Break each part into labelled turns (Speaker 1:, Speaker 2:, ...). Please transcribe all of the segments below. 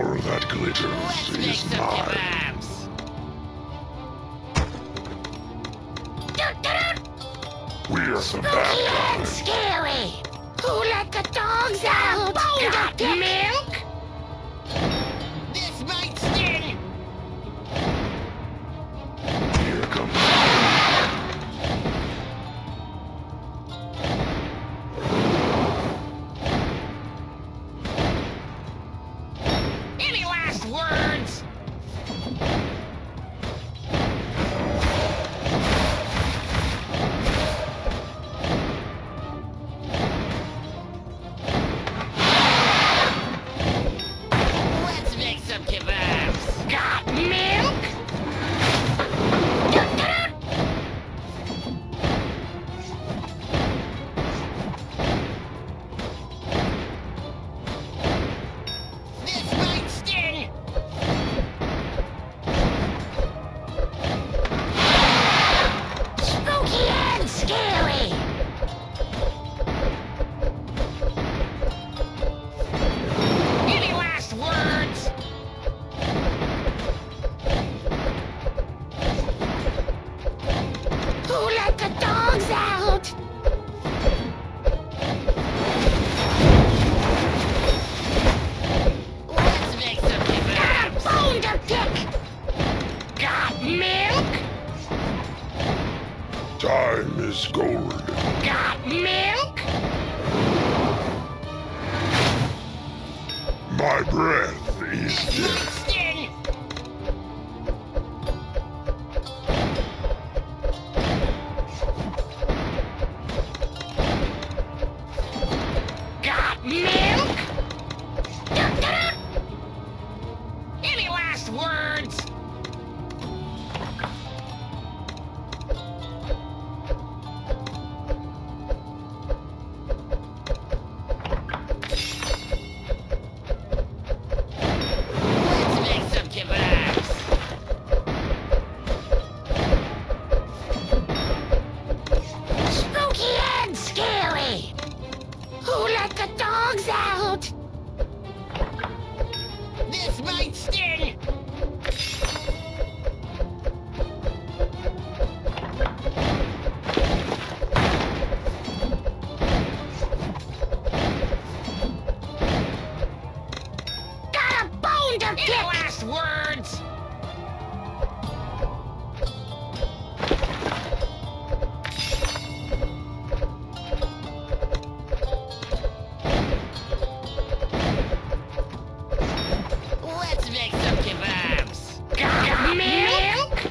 Speaker 1: All that glitters is mine. We're the bad
Speaker 2: And
Speaker 1: guys.
Speaker 2: scary! Who let the dogs out? Got milk?
Speaker 3: This might sting!
Speaker 1: Here comes
Speaker 3: Any last words? Let's make some kebabs.
Speaker 2: Got milk?
Speaker 3: This might sting!
Speaker 2: Spooky and scary!
Speaker 3: Any last words?
Speaker 2: Who let the dogs out?
Speaker 3: Let's make some
Speaker 2: Got a
Speaker 3: kebabs.
Speaker 2: bone to pick! Got milk?
Speaker 1: time is gold.
Speaker 2: Got milk?
Speaker 1: My breath is death.
Speaker 3: Sting!
Speaker 2: Got milk?
Speaker 3: Any last words? Let's make some kebabs.
Speaker 2: Spooky and scary! Who let the dogs out?
Speaker 3: This might sting!
Speaker 2: Got a bone to
Speaker 3: Any
Speaker 2: pick!
Speaker 3: last words? Let's make some kebabs.
Speaker 2: Got milk?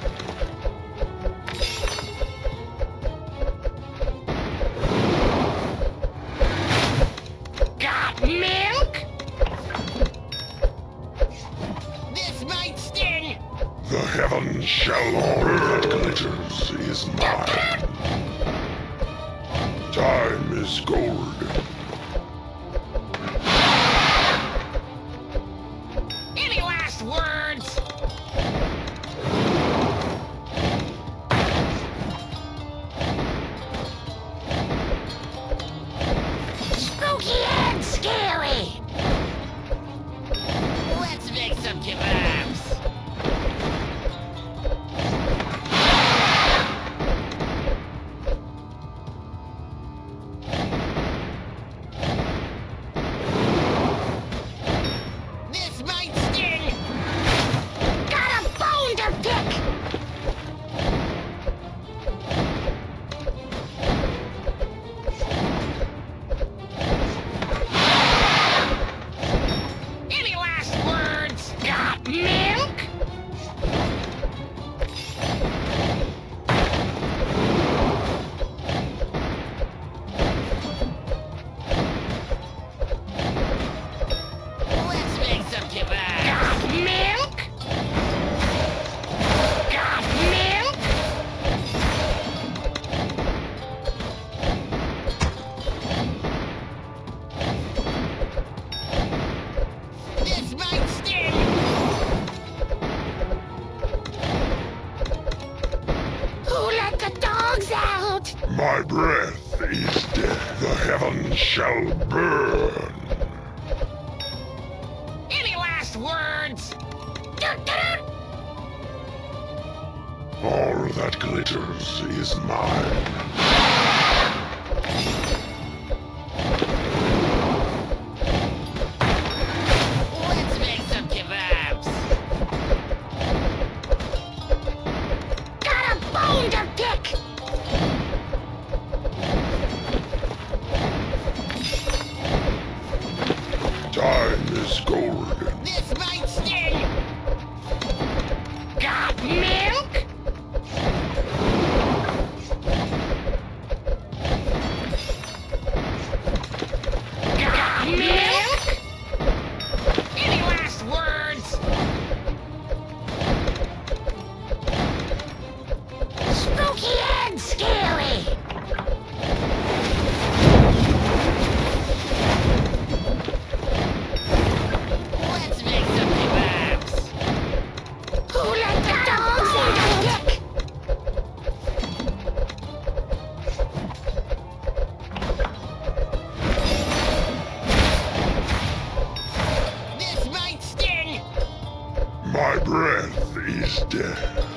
Speaker 2: Got milk?
Speaker 3: This might sting!
Speaker 1: The heavens shall burn. That glitters is mine. Time is gold.
Speaker 3: Any last words?
Speaker 2: Spooky and scary!
Speaker 3: Let's make some kebabs. This might sting!
Speaker 2: Got a bone to pick!
Speaker 3: Any last words?
Speaker 2: Got milk?
Speaker 3: Let's make some kebabs.
Speaker 2: Got milk? Got milk?
Speaker 3: This might sting!
Speaker 2: Who let the dogs out?
Speaker 1: My breath is death. The heavens shall burn.
Speaker 3: Any last words?
Speaker 1: All that glitters is mine.
Speaker 3: Let's make some kebabs.
Speaker 2: Got a bone to pick!
Speaker 1: Time is golden.
Speaker 3: This might sting.
Speaker 2: Got milk? Got milk?
Speaker 3: Any last words?
Speaker 2: Spooky and scary!
Speaker 3: Let's make some kebabs.
Speaker 2: Who let the dogs out? Dick?
Speaker 3: This might sting.
Speaker 1: My breath is death.